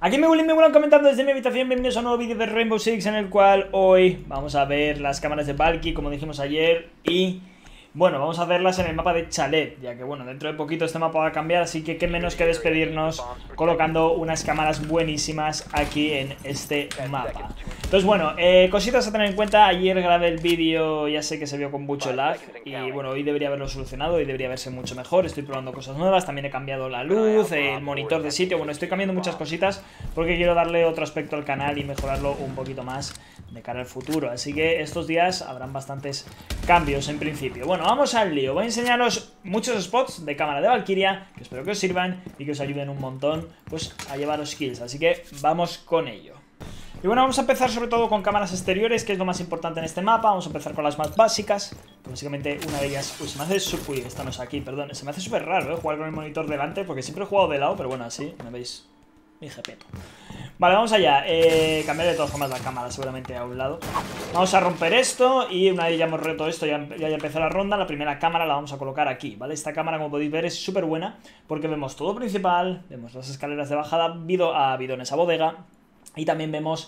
Aquí me vuelan comentando desde mi habitación. Bienvenidos a un nuevo vídeo de Rainbow Six, en el cual hoy vamos a ver las cámaras de Valky, como dijimos ayer. Y bueno, vamos a verlas en el mapa de Chalet, ya que bueno, dentro de poquito este mapa va a cambiar, así que qué menos que despedirnos colocando unas cámaras buenísimas aquí en este mapa. Entonces bueno, cositas a tener en cuenta. Ayer grabé el vídeo, ya sé que se vio con mucho lag, y bueno, hoy debería haberlo solucionado, hoy debería verse mucho mejor. Estoy probando cosas nuevas, también he cambiado la luz, el monitor de sitio, bueno, estoy cambiando muchas cositas porque quiero darle otro aspecto al canal y mejorarlo un poquito más de cara al futuro. Así que estos días habrán bastantes cambios en principio. Bueno, vamos al lío. Voy a enseñaros muchos spots de cámara de Valkyria que espero que os sirvan y que os ayuden un montón pues a llevaros kills. Así que vamos con ello. Y bueno, vamos a empezar sobre todo con cámaras exteriores, que es lo más importante en este mapa. Vamos a empezar con las más básicas. Básicamente una de ellas... Uy, se me hace... Uy, esta no es aquí, perdón. Se me hace súper raro, jugar con el monitor delante, porque siempre he jugado de lado, pero bueno, así, me veis mi jepeto. Vale, vamos allá. Cambiaré de todas formas la cámara seguramente a un lado. Vamos a romper esto y una vez ya hemos roto esto, ya empezó la ronda. La primera cámara la vamos a colocar aquí, ¿vale? Esta cámara, como podéis ver, es súper buena porque vemos todo principal, vemos las escaleras de bajada, bidones a bodega y también vemos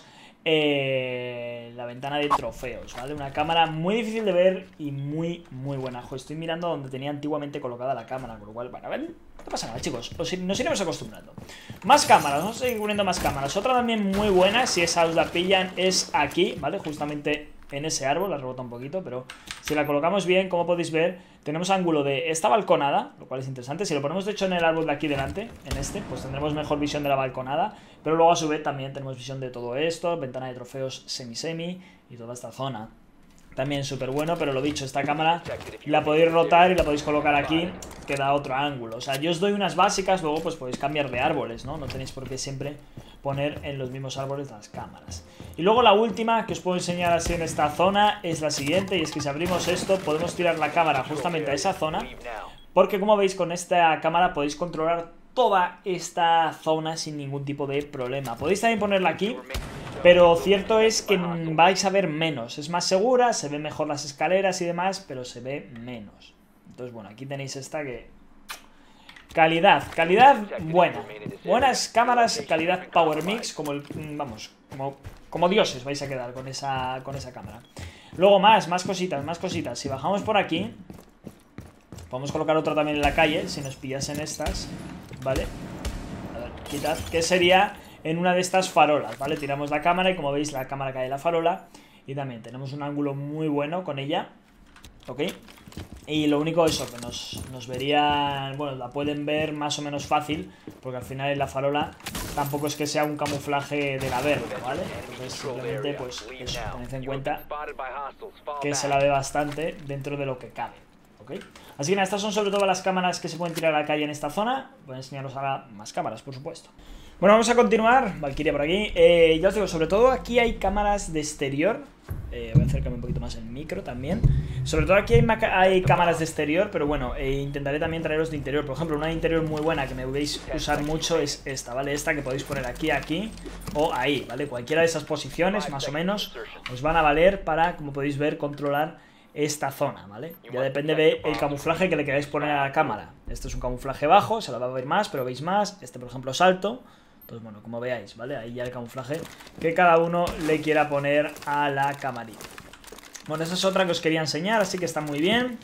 la ventana de trofeos, ¿vale? Una cámara muy difícil de ver y muy buena. Ojo, estoy mirando donde tenía antiguamente colocada la cámara, con lo cual, bueno, a ver, no pasa nada, chicos, nos iremos acostumbrando. Más cámaras, vamos a seguir poniendo más cámaras. Otra también muy buena, si esa os la pillan, es aquí, ¿vale? Justamente en ese árbol, la rebota un poquito, pero si la colocamos bien, como podéis ver, tenemos ángulo de esta balconada, lo cual es interesante. Si lo ponemos de hecho en el árbol de aquí delante, en este, pues tendremos mejor visión de la balconada, pero luego a su vez también tenemos visión de todo esto, ventana de trofeos semi y toda esta zona. También súper bueno, pero lo dicho, esta cámara la podéis rotar y la podéis colocar aquí, que da otro ángulo. O sea, yo os doy unas básicas, luego pues podéis cambiar de árboles, ¿no? No tenéis por qué siempre poner en los mismos árboles las cámaras. Y luego la última que os puedo enseñar así en esta zona es la siguiente, y es que si abrimos esto podemos tirar la cámara justamente a esa zona, porque como veis con esta cámara podéis controlar toda esta zona sin ningún tipo de problema. Podéis también ponerla aquí, pero cierto es que vais a ver menos. Es más segura, se ven mejor las escaleras y demás, pero se ve menos. Entonces bueno, aquí tenéis esta que... calidad buena. Buenas cámaras, calidad Power Mix, como el... vamos, como dioses vais a quedar con esa cámara. Luego más cositas. Si bajamos por aquí, podemos colocar otra también en la calle, si nos pillasen estas, ¿vale? A ver, quitad, que sería en una de estas farolas, ¿vale? Tiramos la cámara y como veis la cámara cae en la farola. Y también tenemos un ángulo muy bueno con ella, ¿ok? Y lo único eso, que nos verían... Bueno, la pueden ver más o menos fácil, porque al final en la farola tampoco es que sea un camuflaje de la verde, ¿vale? Entonces simplemente pues eso, tened en cuenta que se la ve bastante dentro de lo que cabe, ¿ok? Así que nada, estas son sobre todo las cámaras que se pueden tirar a la calle en esta zona. Voy a enseñaros ahora más cámaras, por supuesto. Bueno, vamos a continuar. Valkyria por aquí. Ya os digo, sobre todo aquí hay cámaras de exterior. Voy a acercarme un poquito más el micro también. Sobre todo aquí hay cámaras de exterior, pero bueno, intentaré también traeros de interior. Por ejemplo, una de interior muy buena que me veis usar mucho es esta, ¿vale? Esta que podéis poner aquí o ahí, ¿vale? Cualquiera de esas posiciones, más o menos, os van a valer para, como podéis ver, controlar esta zona, ¿vale? Ya depende del camuflaje que le queráis poner a la cámara. Este es un camuflaje bajo, se lo va a ver más, pero veis más. Este, por ejemplo, es alto. Entonces, bueno, como veáis, ¿vale? Ahí ya el camuflaje que cada uno le quiera poner a la camarita. Bueno, esa es otra que os quería enseñar, así que está muy bien.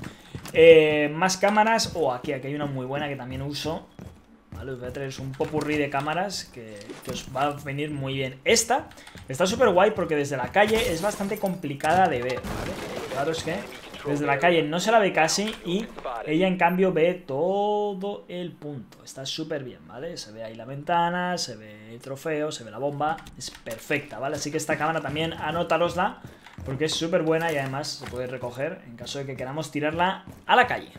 Más cámaras. Aquí hay una muy buena que también uso. Vale, os voy a traer un popurrí de cámaras que os va a venir muy bien. Esta está súper guay porque desde la calle es bastante complicada de ver, ¿vale? Claro, es que desde la calle no se la ve casi y ella en cambio ve todo el punto. Está súper bien, ¿vale? Se ve ahí la ventana, se ve el trofeo, se ve la bomba. Es perfecta, ¿vale? Así que esta cámara también anótalosla porque es súper buena y además se puede recoger en caso de que queramos tirarla a la calle.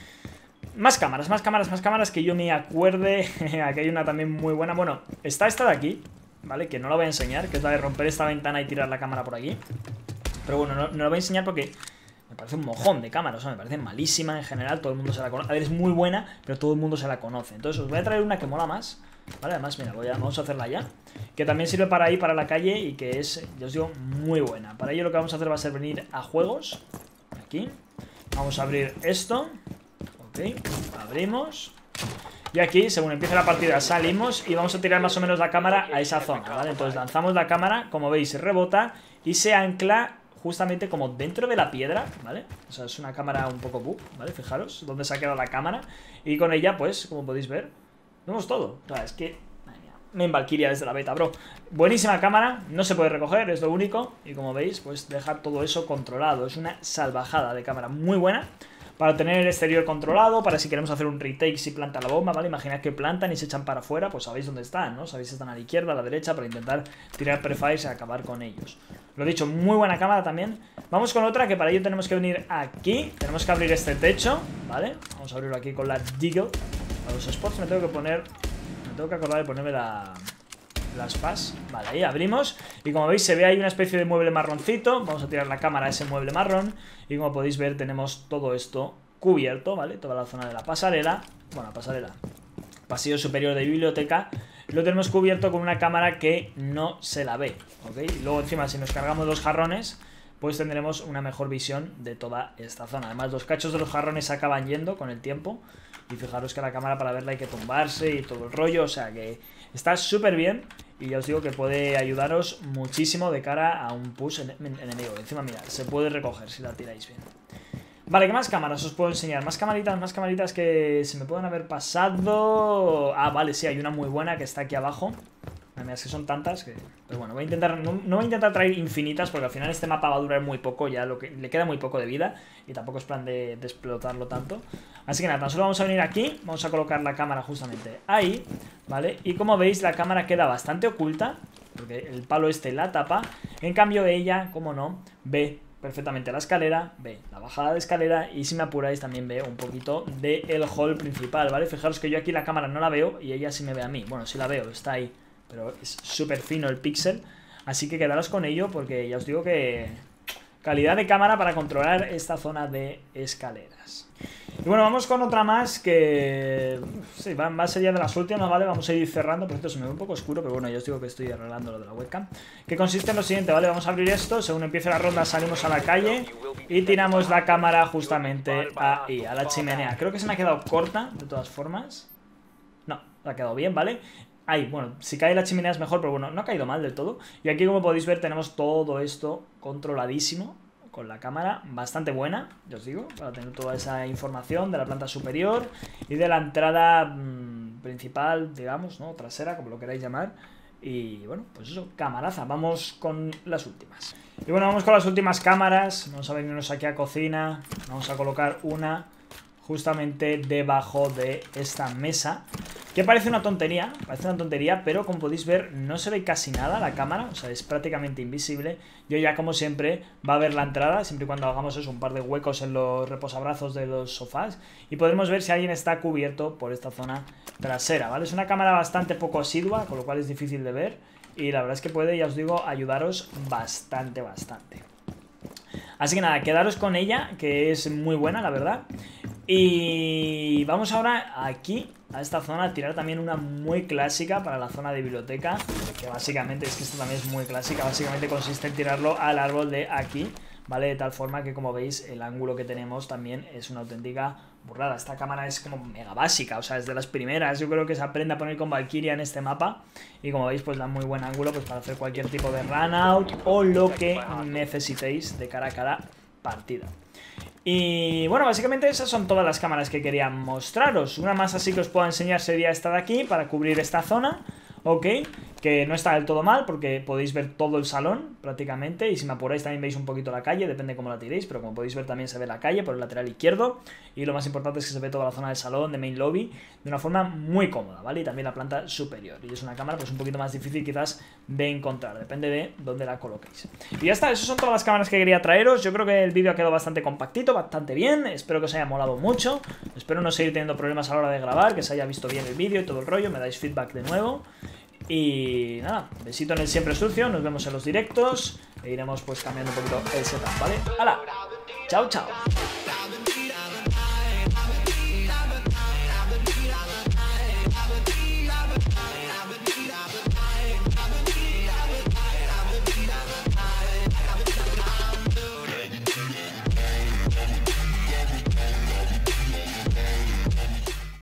Más cámaras que yo me acuerde. Aquí hay una también muy buena. Bueno, está esta de aquí, ¿vale? Que no la voy a enseñar, que es la de romper esta ventana y tirar la cámara por aquí. Pero bueno, no la voy a enseñar porque me parece un mojón de cámara, o sea, me parece malísima en general, todo el mundo se la conoce. A ver, es muy buena, pero todo el mundo se la conoce. Entonces os voy a traer una que mola más, ¿vale? Además, mira, vamos a hacerla ya. Que también sirve para ir para la calle y que es, ya os digo, muy buena. Para ello lo que vamos a hacer va a ser venir a juegos. Aquí. Vamos a abrir esto. Ok, abrimos. Y aquí, según empiece la partida, salimos y vamos a tirar más o menos la cámara a esa zona, ¿vale? Entonces lanzamos la cámara, como veis, rebota y se ancla justamente como dentro de la piedra, ¿vale? O sea, es una cámara un poco bug, ¿vale? Fijaros dónde se ha quedado la cámara. Y con ella, pues, como podéis ver, vemos todo. O sea, es que... madre mía, main Valkyria desde la beta, bro. Buenísima cámara, no se puede recoger, es lo único. Y como veis, pues deja todo eso controlado. Es una salvajada de cámara muy buena. Para tener el exterior controlado, para si queremos hacer un retake si planta la bomba, ¿vale? Imaginad que plantan y se echan para afuera, pues sabéis dónde están, ¿no? Sabéis que están a la izquierda, a la derecha, para intentar tirar prefires y acabar con ellos. Lo dicho, muy buena cámara también. Vamos con otra, que para ello tenemos que venir aquí. Tenemos que abrir este techo, ¿vale? Vamos a abrirlo aquí con la Deagle. A los spots me tengo que acordar de ponerme las PAS. Vale, ahí abrimos. Y como veis se ve ahí una especie de mueble marroncito. Vamos a tirar la cámara a ese mueble marrón. Y como podéis ver tenemos todo esto cubierto, ¿vale? Toda la zona de la pasarela. Bueno, pasarela. Pasillo superior de biblioteca. Lo tenemos cubierto con una cámara que no se la ve, ¿ok? Y luego encima si nos cargamos los jarrones, pues tendremos una mejor visión de toda esta zona. Además los cachos de los jarrones se acaban yendo con el tiempo. Y fijaros que la cámara para verla hay que tumbarse y todo el rollo. O sea que está súper bien. Y ya os digo que puede ayudaros muchísimo de cara a un push enemigo. Encima, mira, se puede recoger si la tiráis bien. Vale, ¿qué más cámaras os puedo enseñar? Más camaritas que se me pueden haber pasado. Ah, vale, sí, hay una muy buena que está aquí abajo. Mira, es que son tantas que... Pero bueno, voy a intentar, no voy a intentar traer infinitas porque al final este mapa va a durar muy poco, ya le queda muy poco de vida y tampoco es plan de explotarlo tanto. Así que nada, tan solo vamos a venir aquí, vamos a colocar la cámara justamente ahí, ¿vale? Y como veis la cámara queda bastante oculta porque el palo este la tapa. En cambio ella, como no, ve perfectamente la escalera, ve la bajada de escalera y si me apuráis también ve un poquito del hall principal, ¿vale? Fijaros que yo aquí la cámara no la veo y ella sí me ve a mí. Bueno, sí la veo, está ahí. Pero es súper fino el píxel. Así que quedaros con ello porque ya os digo que... calidad de cámara para controlar esta zona de escaleras. Y bueno, vamos con otra más que... sí, va a ser ya de las últimas, ¿vale? Vamos a ir cerrando. Por cierto, se me ve un poco oscuro, pero bueno, ya os digo que estoy arreglando lo de la webcam. Que consiste en lo siguiente, ¿vale? Vamos a abrir esto. Según empiece la ronda salimos a la calle y tiramos la cámara justamente ahí, a la chimenea. Creo que se me ha quedado corta, de todas formas. No, ha quedado bien, ¿vale? Ahí, bueno, si cae la chimenea es mejor, pero bueno, no ha caído mal del todo. Y aquí, como podéis ver, tenemos todo esto controladísimo, con la cámara bastante buena, ya os digo, para tener toda esa información de la planta superior y de la entrada principal, digamos, ¿no? Trasera, como lo queráis llamar. Y bueno, pues eso, camaraza. Vamos con las últimas. Y bueno, vamos con las últimas cámaras. Vamos a venirnos aquí a cocina. Vamos a colocar una justamente debajo de esta mesa, que parece una tontería, pero como podéis ver no se ve casi nada la cámara, o sea, es prácticamente invisible. Yo ya, como siempre, va a ver la entrada, siempre y cuando hagamos eso, un par de huecos en los reposabrazos de los sofás, y podremos ver si alguien está cubierto por esta zona trasera, ¿vale? Es una cámara bastante poco asidua, con lo cual es difícil de ver, y la verdad es que puede, ya os digo, ayudaros bastante. Así que nada, quedaros con ella, que es muy buena, la verdad. Y vamos ahora aquí, a esta zona, a tirar también una muy clásica para la zona de biblioteca, que básicamente, es que esta también es muy clásica, básicamente consiste en tirarlo al árbol de aquí, ¿vale? De tal forma que, como veis, el ángulo que tenemos también es una auténtica burrada. Esta cámara es como mega básica, o sea, es de las primeras, yo creo que se aprende a poner con Valkyria en este mapa. Y como veis, pues da muy buen ángulo pues para hacer cualquier tipo de run out o lo que necesitéis de cara a cada partida. Y bueno, básicamente esas son todas las cámaras que quería mostraros. Una más así que os puedo enseñar sería esta de aquí, para cubrir esta zona, ¿ok? Que no está del todo mal porque podéis ver todo el salón prácticamente. Y si me apuráis también veis un poquito la calle, depende cómo la tiréis, pero como podéis ver también se ve la calle por el lateral izquierdo. Y lo más importante es que se ve toda la zona del salón, de main lobby, de una forma muy cómoda, ¿vale? Y también la planta superior. Y es una cámara pues un poquito más difícil quizás de encontrar, depende de dónde la coloquéis. Y ya está, esas son todas las cámaras que quería traeros. Yo creo que el vídeo ha quedado bastante compactito, bastante bien. Espero que os haya molado mucho. Espero no seguir teniendo problemas a la hora de grabar, que se haya visto bien el vídeo y todo el rollo. Me dais feedback de nuevo. Y nada, besito en el siempre sucio. Nos vemos en los directos e iremos pues cambiando un poquito el setup, ¿vale? ¡Hala! ¡Chao, chao!